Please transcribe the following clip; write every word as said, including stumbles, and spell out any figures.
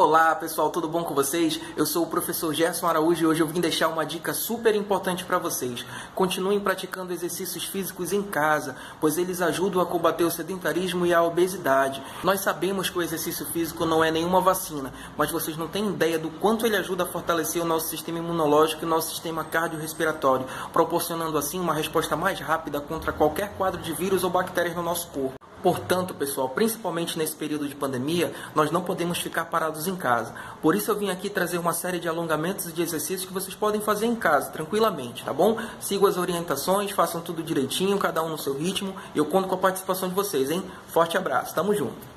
Olá pessoal, tudo bom com vocês? Eu sou o professor Gerson Araújo e hoje eu vim deixar uma dica super importante para vocês. Continuem praticando exercícios físicos em casa, pois eles ajudam a combater o sedentarismo e a obesidade. Nós sabemos que o exercício físico não é nenhuma vacina, mas vocês não têm ideia do quanto ele ajuda a fortalecer o nosso sistema imunológico e o nosso sistema cardiorrespiratório, proporcionando assim uma resposta mais rápida contra qualquer quadro de vírus ou bactérias no nosso corpo. Portanto, pessoal, principalmente nesse período de pandemia, nós não podemos ficar parados em casa. Por isso eu vim aqui trazer uma série de alongamentos e de exercícios que vocês podem fazer em casa, tranquilamente, tá bom? Sigam as orientações, façam tudo direitinho, cada um no seu ritmo, e eu conto com a participação de vocês, hein? Forte abraço, tamo junto!